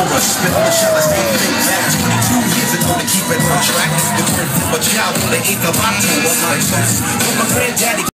for a spit on the shot, I stay big back 22 years ago to keep it on track. The birth of a child on the 8th of October. Like so, when my granddaddy